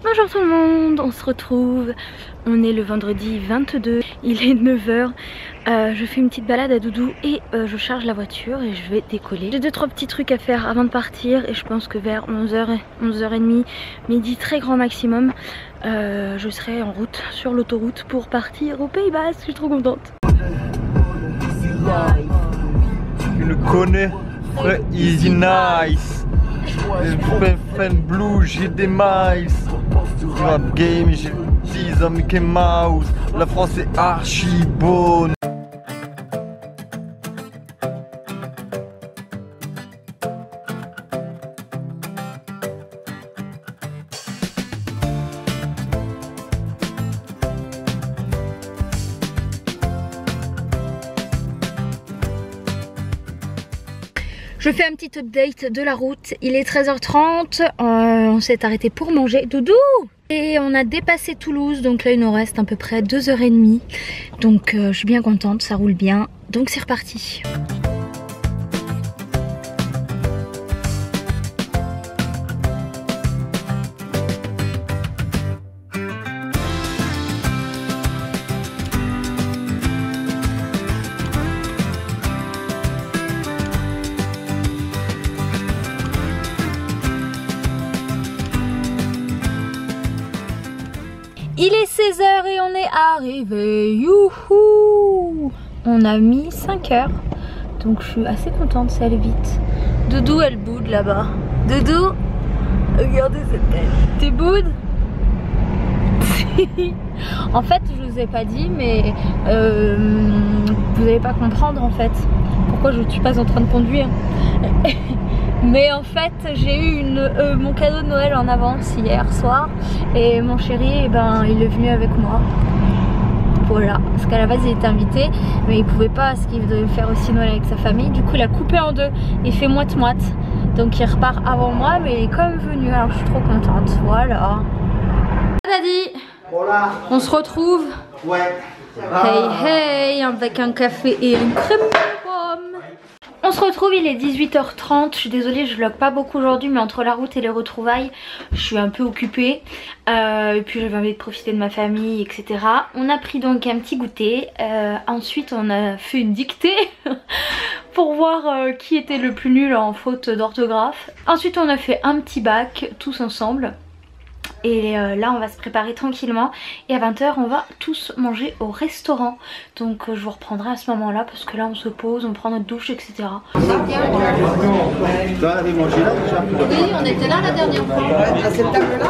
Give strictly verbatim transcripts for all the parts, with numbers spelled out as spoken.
Bonjour tout le monde, on se retrouve, on est le vendredi vingt-deux, il est neuf heures, euh, je fais une petite balade à Doudou et euh, je charge la voiture et je vais décoller. J'ai deux trois petits trucs à faire avant de partir et je pense que vers onze heures, onze heures trente, midi très grand maximum, euh, je serai en route sur l'autoroute pour partir au Pays Basque. Je suis trop contente. Tu le connais, frère, easy nice. J'ai fait blue, j'ai des miles. Rap game, j'ai dix ans Mickey Mouse. La France est archi bonne. Je fais un petit update de la route, il est treize heures trente, euh, on s'est arrêté pour manger, Doudou! Et on a dépassé Toulouse, donc là il nous reste à peu près deux heures trente, donc euh, je suis bien contente, ça roule bien, donc c'est reparti. Il est seize heures et on est arrivé, youhou! On a mis cinq heures, donc je suis assez contente, ça allait vite. Doudou elle boude là-bas. Doudou, regardez cette tête. T'es boude? En fait je vous ai pas dit, mais euh, vous n'allez pas comprendre en fait pourquoi je ne suis pas en train de conduire. Mais en fait j'ai eu une, euh, mon cadeau de Noël en avance hier soir et mon chéri eh ben, il est venu avec moi. Voilà, parce qu'à la base il était invité mais il pouvait pas parce qu'il devait faire aussi Noël avec sa famille. Du coup il a coupé en deux, il fait moite-moite. Donc il repart avant moi mais il est quand même venu, alors je suis trop contente. Voilà. Daddy, voilà. On se retrouve. Ouais. Hey hey, avec un café et une crème de pomme. On se retrouve, il est dix-huit heures trente, je suis désolée je vlog pas beaucoup aujourd'hui mais entre la route et les retrouvailles je suis un peu occupée euh, et puis j'avais envie de profiter de ma famille etc. On a pris donc un petit goûter, euh, ensuite on a fait une dictée pour voir euh, qui était le plus nul en faute d'orthographe. Ensuite on a fait un petit bac tous ensemble. Et euh, là on va se préparer tranquillement et à vingt heures on va tous manger au restaurant. Donc euh, je vous reprendrai à ce moment là parce que là on se pose, on prend notre douche etc. Tu avais mangé là déjà? Oui, on était là la dernière fois. À cette table là?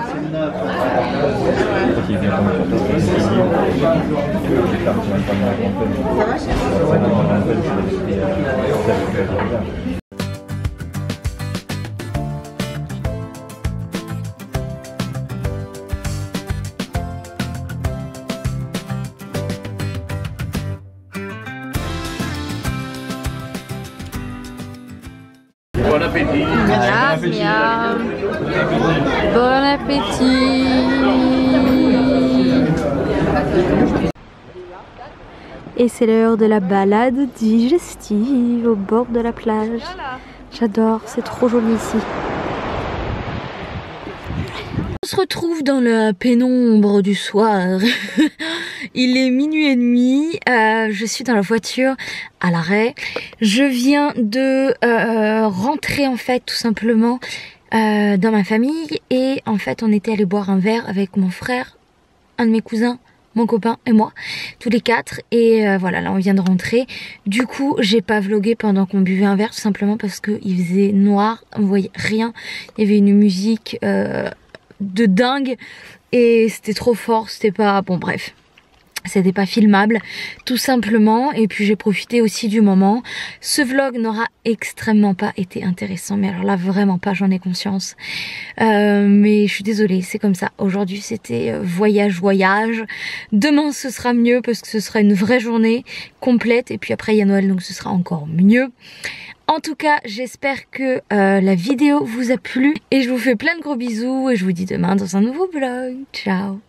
Bon appétit. Miam, bon appétit. Et c'est l'heure de la balade digestive au bord de la plage. J'adore, c'est trop joli ici. On se retrouve dans la pénombre du soir. Il est minuit et demi, euh, je suis dans la voiture à l'arrêt. Je viens de euh, rentrer en fait tout simplement euh, dans ma famille et en fait on était allé boire un verre avec mon frère, un de mes cousins, mon copain et moi, tous les quatre et euh, voilà là on vient de rentrer. Du coup j'ai pas vlogué pendant qu'on buvait un verre tout simplement parce qu'il faisait noir, on voyait rien, il y avait une musique euh, de dingue et c'était trop fort, c'était pas... bon bref. C'était pas filmable tout simplement et puis j'ai profité aussi du moment. Ce vlog n'aura extrêmement pas été intéressant mais alors là vraiment pas, j'en ai conscience euh, mais je suis désolée, c'est comme ça. Aujourd'hui c'était voyage voyage, demain ce sera mieux parce que ce sera une vraie journée complète et puis après il y a Noël donc ce sera encore mieux. En tout cas j'espère que euh, la vidéo vous a plu et je vous fais plein de gros bisous et je vous dis demain dans un nouveau vlog. Ciao.